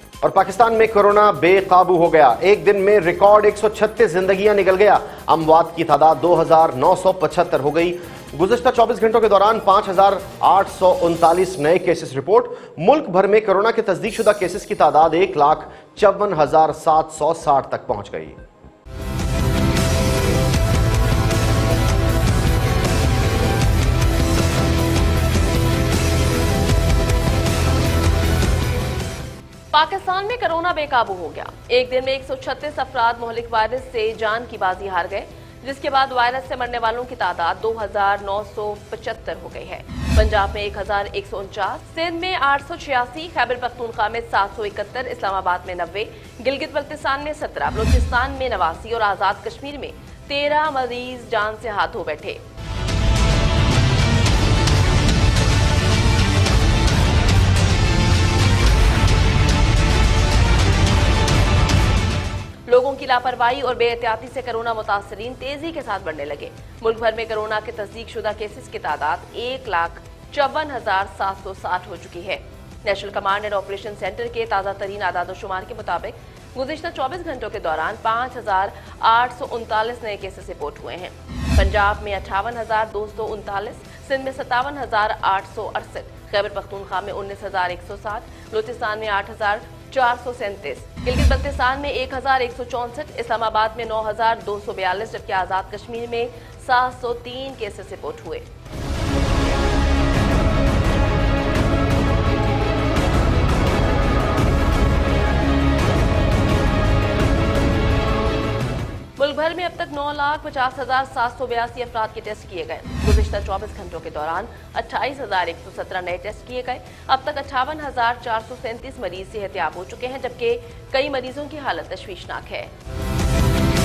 और पाकिस्तान में कोरोना बेकाबू हो गया। एक दिन में रिकॉर्ड 136 जिंदगियां निकल गया। अमवात की तादाद 2975 हो गई। गुज़िश्ता 24 घंटों के दौरान 5839 नए केसेस रिपोर्ट। मुल्क भर में कोरोना के तस्दीकशुदा केसेस की तादाद 1,54,760 तक पहुंच गई। पाकिस्तान में कोरोना बेकाबू हो गया। एक दिन में 136 अफराद मुहलिक वायरस से जान की बाजी हार गए, जिसके बाद वायरस से मरने वालों की तादाद 2975 हो गई है। पंजाब में 1149, सिंध में 886, खैबर पख्तूनख्वा में 771, इस्लामाबाद में 90, गिलगित बल्तिस्तान में 17, बलूचिस्तान में 89 और आजाद कश्मीर में 13 मरीज जान से हाथ धो बैठे। लोगों की लापरवाही और बेएहतियाती से कोरोना मुतासरीन तेजी के साथ बढ़ने लगे। मुल्क भर में कोरोना के तस्दीकशुदा केसेस की तादाद 1,54,760 हो चुकी है। National command and operation centre के ताज़ा तरीन आदादोशुमार के मुताबिक गुज़िश्ता 24 घंटों के दौरान 5,839 नए केसेस रिपोर्ट हुए हैं। पंजाब में 58,239, सिंध में 57,868, खैबर पख्तूनख्वा में 19,160, बलूचिस्तान में 8,437, गिलगित बल्तिस्तान में 1,164, इस्लामाबाद में 9,242, जबकि आजाद कश्मीर में 703 केसेस रिपोर्ट हुए। मुल्क भर में अब तक 9,50,782 अफराद के टेस्ट किए गए। गुज़िश्ता 24 घंटों के दौरान 28,117 नए टेस्ट किए गए। अब तक 58,437 मरीज सेहतयाब हो चुके हैं, जबकि कई मरीजों की हालत तशवीशनाक है।